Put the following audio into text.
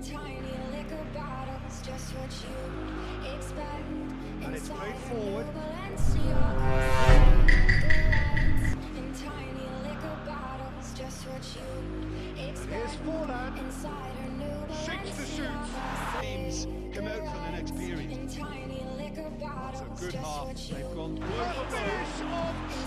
And it's played forward. And here's Forlan. Shakes the shoot. Teams come out for the next period. It's a good half. They've gone good.